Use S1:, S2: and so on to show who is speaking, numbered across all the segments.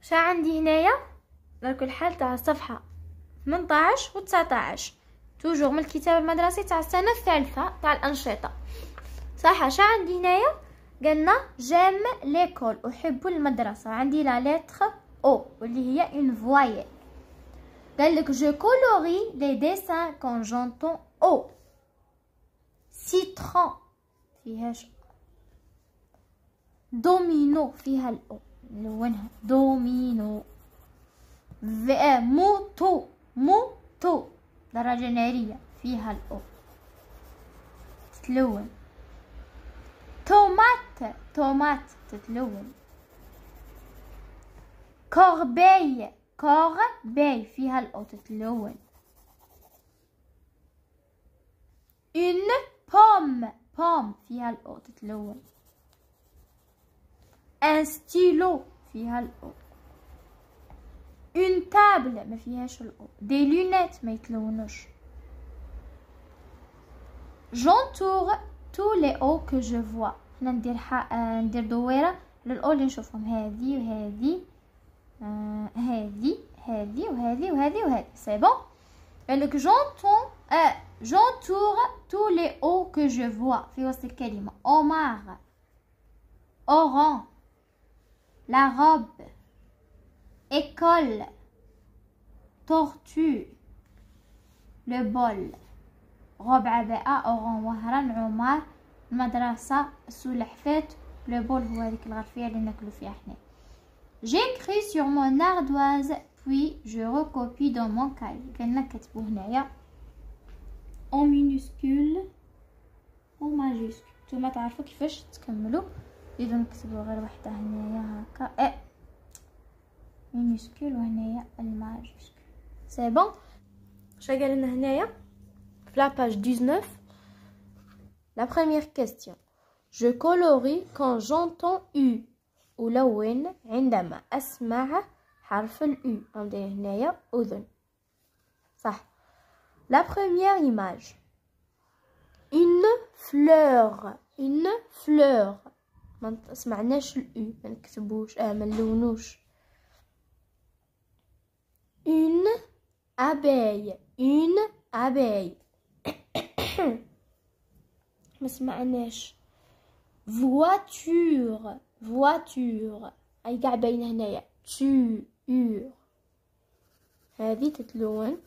S1: شا عندي هنايا على كل حال تاع الصفحه 18 و 19 توجور من الكتاب المدرسي تاع السنه الثالثه تاع الانشطه. صح. شا عندي هنايا؟ قلنا جيم ليكول، احب المدرسه. عندي لا لتر او واللي هي اون فوايل. قال لك جو كولوري لي ديسان كون جونتون او. سيترون فيهاش. دومينو فيها الاو نلونها دومينو. موتو موتو دراجة نارية فيها الاو تتلون. تومات تومات تتلون. كوربي كوربي فيها الاو تتلون. اون بوم بوم فيها الاو تتلون. ان ستيلو فيها الاو. اون تابل ما فيهاش الاو. دي لونيت ما يتلونوش. جونتور tous les hauts que je vois. هنا ندير دويره للاو اللي نشوفهم. هذه وهذه هذه وهذه وهذه سي بون. قالك j'entoure tous les hauts que je vois في وسط الكلمه. Omar, Oran, la robe, école, tortue, le bol. غوب عباءة، أوران وهران، عمار، المدرسة، السلحفاة، لو بول هو هذيك الغرفية اللي ناكلو فيها حنا. جيكري سور مون اردواز بوي جو ريكوبي دون مون كاي. كنا كتبو هنايا او مينوسكول او ماجيسكول. نتوما تعرفوا كيفاش تكملوا اذا نكتبوا غير وحده هنايا هكا مينوسكول وهنايا الماجيسكول. سي بون. شا قال لنا هنايا la page 19, la première question. Je colorie quand j'entends U. ألون عندما أسمع حرف ال U. عندنا هنايا أذن. صح. La première image. Une fleur. Une fleur. ما سمعناش ال U. ما نكتبوش ما نلونوش. Une abeille. Une abeille. ما سمعناش. voiture voiture اي قاع باينه هنايا تور. هذه تتلون.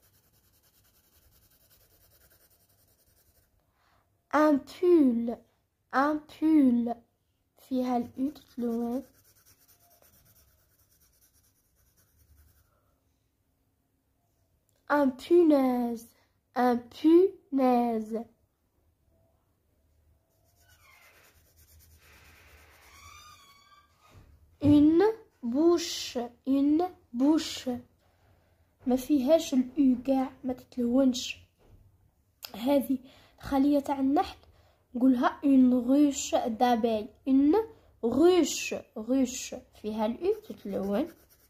S1: امبول امبول فيها الاو تتلون. un punaise. une bouche ما فيهاش الاو كاع ما تتلونش. هذه الخلية تاع النحل نقولها une ruche d'abeille. une ruche فيها الاو تتلون.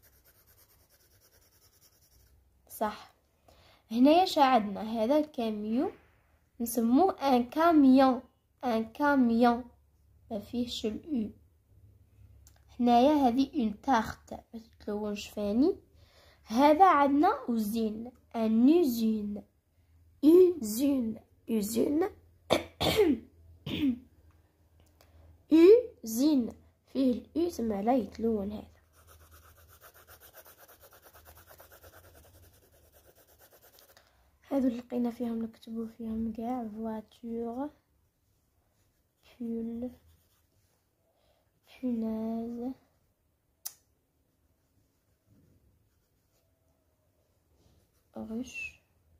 S1: صح. هنايا شا عندنا هذا الكاميو نسموه ان كاميون ما فيهش الاو. هنايا هذه اون تارت ما تتلونش فاني. هذا عندنا اوزين ان اوزين اوزين فيه الاو سما لا يتلون. هذا هذو اللي لقينا فيهم نكتبوا فيهم كاع. فواتور بول punaise ruche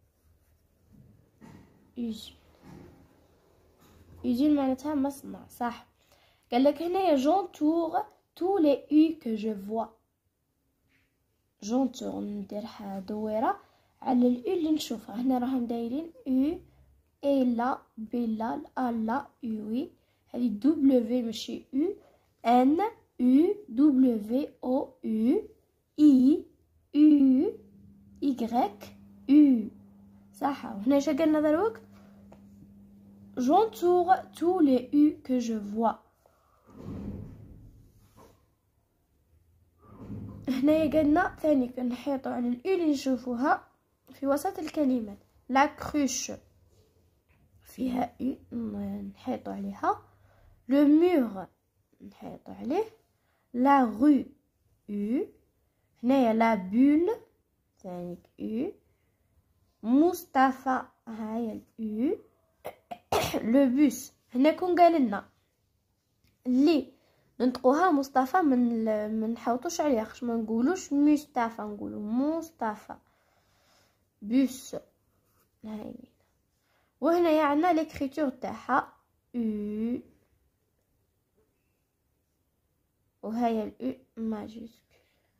S1: usine معناتها مصنع. صح. قالك هنايا j'entoure tous les U que je vois. j'entoure نديرها دويره على الاو اللي نشوفها. هنا راهم دايرين او الا بلا الا يوي. هذه دبليو ماشي او. ان او دبليو او او اي او يغريك او. صح. وهنا اش قالنا دروك؟ j'entoure tous les U que je vois. هنايا قالنا ثاني كنحيطوا على الأو اللي نشوفوها في وسط الكلمات. لا كروش فيها أو نحيطوا عليها. لو مور نحيطوا عليه. لا رو أو. هنايا لا بول ثاني أو. مصطفى هاهي الأو. لو بوس هنا كون قالنا اللي ننطقوها مصطفى من نحوطوش عليها، خش ما نقولوش مصطفى، نقولوا مصطفى. بوس هاي. وهنا عندنا ليكريتور تاعها او، وهي الاو ماجيسكول.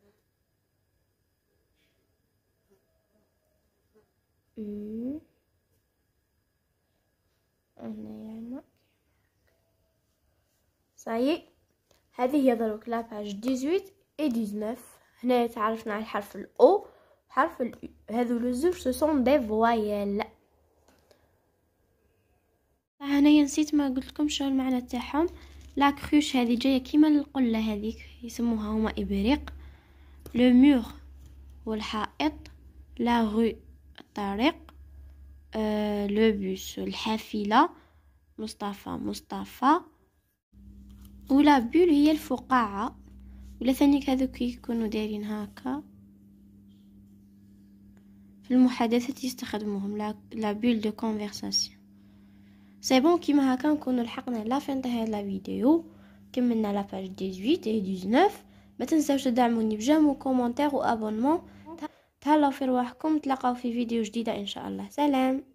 S1: او هنا صايي. هذه هي دروك لاباج 18 و 19. هنا تعرفنا على الحرف الاو وحرف الاو، هذو لو زوج سو سون دي فوايل. هنايا نسيت ما قلت لكم شنو المعنى تاعهم. لا كروش هذه جايه كيما القله هذيك يسموها هما ابريق. لو مور والحائط. لا رو الطريق. لو بوس الحافله. مصطفى. ولا بول هي الفقاعه، ولا ثاني هذوك يكونوا دايرين هكا في المحادثات يستخدموهم. لا بول دو كونفرساسيون. سي بون كيما هكا نكونوا لحقنا لا فين تاع هاد لا فيديو. كملنا لاباج 18 و 19. ما تنساوش تدعموني بجيم وكومونتير وابونمون. تهلاو في رواحكم، تلاقاو في فيديو جديده ان شاء الله. سلام.